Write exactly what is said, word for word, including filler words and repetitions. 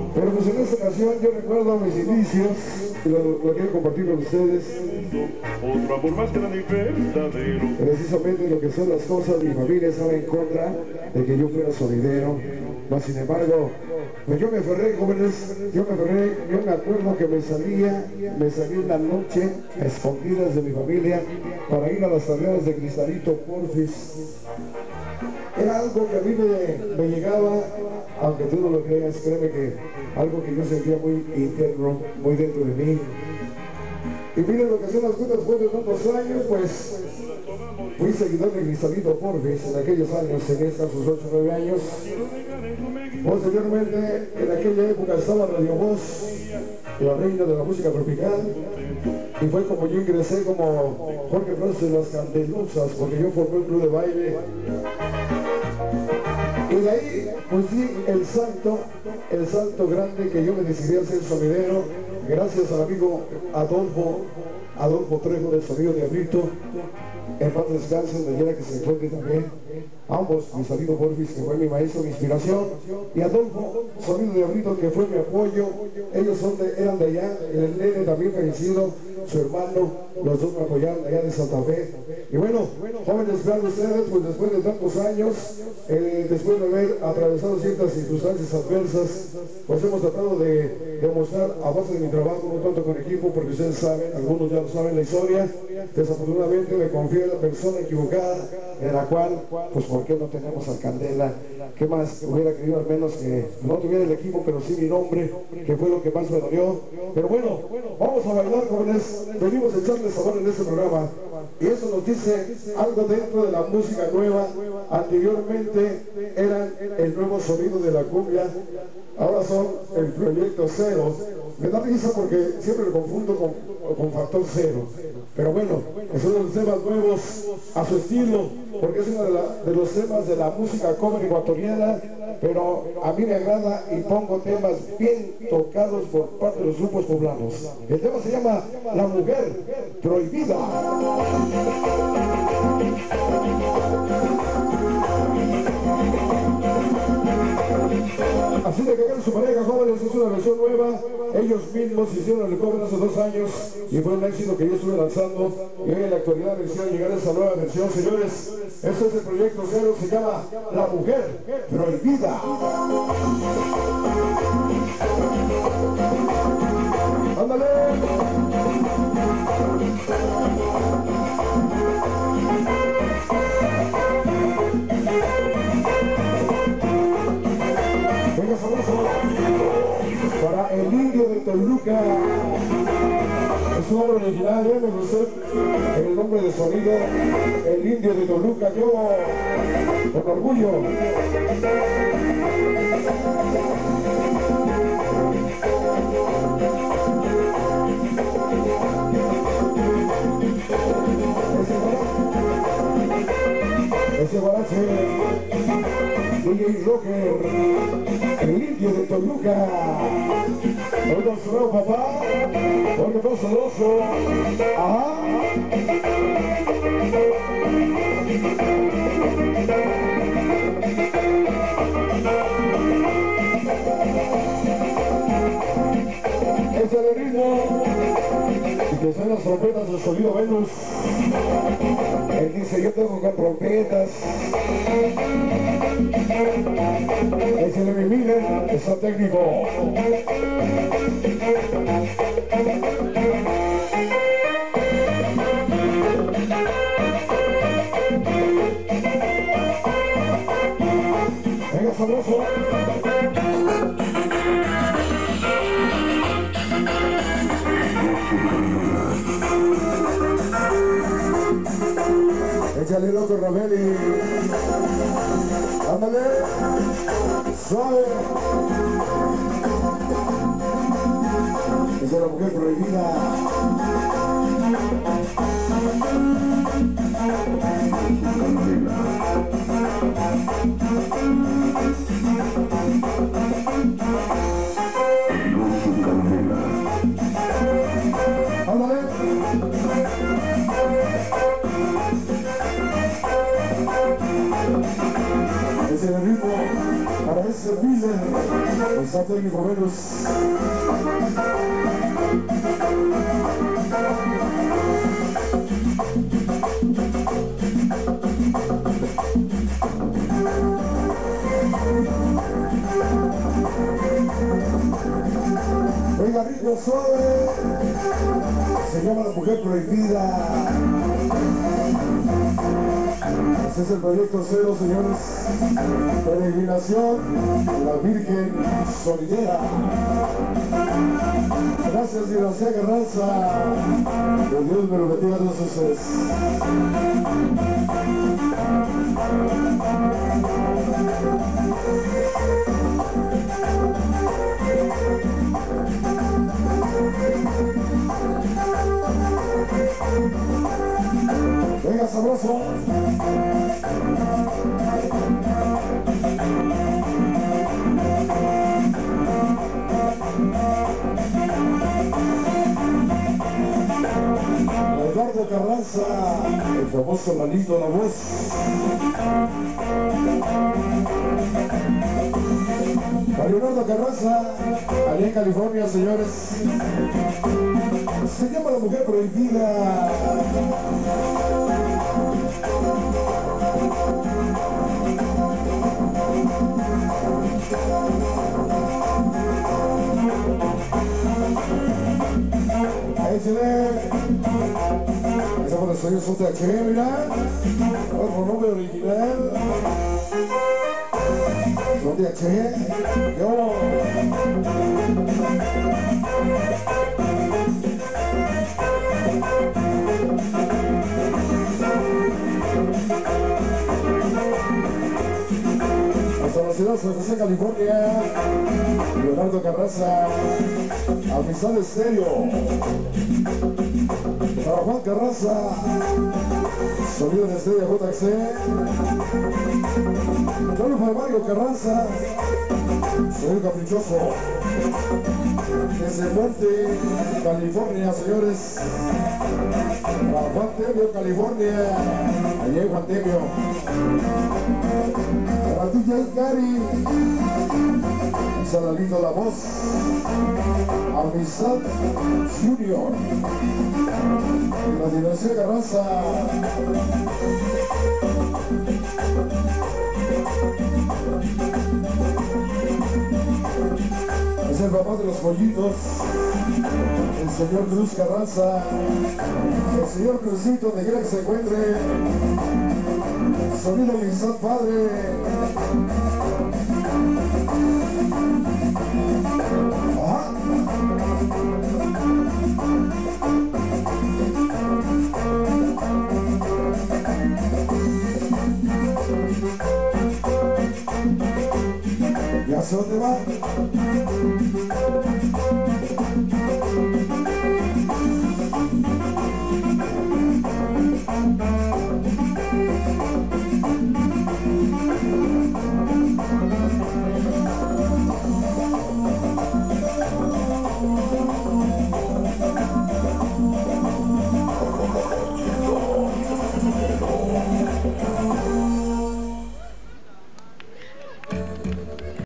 Pero pues en esta ocasión yo recuerdo mis inicios y lo, lo quiero compartir con ustedes. Otro amor más grande y verdadero. Precisamente lo que son las cosas, mi familia estaba en contra de que yo fuera sonidero. Mas sin embargo, pues yo me aferré, jóvenes, yo me aferré, yo me acuerdo que me salía, me salí una noche a escondidas de mi familia para ir a las tareas de Cristalito Porfis. Era algo que a mí me, me llegaba, aunque tú no lo creas, créeme que algo que yo sentía muy interno, muy dentro de mí. Y miren lo que son las cosas después de tantos años, pues fui seguidor de Cristalito Porfis en aquellos años, tenía hasta sus ocho o nueve años. Posteriormente, en aquella época estaba Radio Voz, la reina de la música tropical, y fue como yo ingresé como Jorge Francis de las Candelosas, porque yo formé un club de baile. Y de ahí, pues sí, el salto, el salto grande que yo me decidí a ser sonidero, gracias al amigo Adolfo, Adolfo Trejo del Sonido Diablito, en paz descanse, donde quiera que se encuentre también. Ambos, Cristalito Porfis, que fue mi maestro, mi inspiración, y Adolfo, Sonido Diablito, que fue mi apoyo. Ellos son de, eran de allá, el nene también fallecido, su hermano, los dos me apoyaron allá de Santa Fe. Y bueno, jóvenes, vean ustedes, pues después de tantos años, eh, después de haber atravesado ciertas circunstancias adversas, pues hemos tratado de demostrar a base de mi trabajo, no tanto con equipo, porque ustedes saben, algunos ya lo saben la historia. Desafortunadamente me confié a la persona equivocada, en la cual, pues ¿por qué no tenemos al Candela? ¿Qué más hubiera querido? Al menos que no tuviera el equipo, pero sí mi nombre, que fue lo que más me dolió. Pero bueno, vamos a bailar, jóvenes, venimos a echarles sabor en este programa, y eso nos dice algo dentro de la música nueva. Anteriormente eran el nuevo sonido de la cumbia, ahora son el Proyecto Cero. Me da risa porque siempre lo confundo con, con Factor Cero. Pero bueno, son los temas nuevos a su estilo, porque es uno de, la, de los temas de la música cover ecuatoriana, pero a mí me agrada y pongo temas bien tocados por parte de los grupos poblanos. El tema se llama La Mujer Prohibida. Así de que hagan su pareja, jóvenes, es una versión nueva. Ellos mismos hicieron el cover hace dos años y fue un éxito que yo estuve lanzando, y hoy en la actualidad me hicieron llegar a esa nueva versión, señores. Este es el Proyecto Cero, se llama La Mujer Prohibida. ¡Ándale! Venga, sabroso. Para el Indio de Toluca. Es un nombre original, ¿eh? Me gustó el nombre de sonido. El Indio de Toluca, yo con orgullo. Ese guarache, D J Rocker, el Indio de Toluca. Oigan su nuevo papá, porque fue celoso. Ajá. Ese es el ritmo. Y que son las trompetas del Sonido Venus. Él dice, yo tengo con trompetas. Ese de mi líder, está técnico. Venga, sabroso. Échale loco, Ravelli. Ándale. Suave. Esa es la mujer prohibida. Ándale. Ese es el ritmo para ese servirle. Está técnico menos. Venga, rico suave. Se llama La Mujer Prohibida. Este es el proyecto cero, señores. Peregrinación de la Virgen Solidera. Gracias, Gracia Carranza. Que Dios me lo bendiga a todos ustedes. Venga, sabroso. Eduardo Carranza, el famoso Lalito La Voz. Eduardo Carranza, allá en California, señores. Se llama La Mujer Prohibida. Ahí se ve. Esa por el sueño son T H E, mira. Otro nombre original. Son T H E. Yo. Hasta la ciudad de San José, California. Leonardo Carranza, Amistad Estéreo. Para Juan Carranza, sonido de Estrella J C. Carlos para Mario Carranza, sonido caprichoso. Desde Monte, California, señores. Para Juan Tebio, California. Allá en Juan Tebio. Para D J Gary, Salalito La Voz, Amistad Junior, la Dinastía Carranza. Es el papá de los pollitos, el señor Cruz Carranza, el señor Cruzito, donde quiera que se encuentre. Sonido Amistad Padre. Ajá. ¿Ya sé dónde va?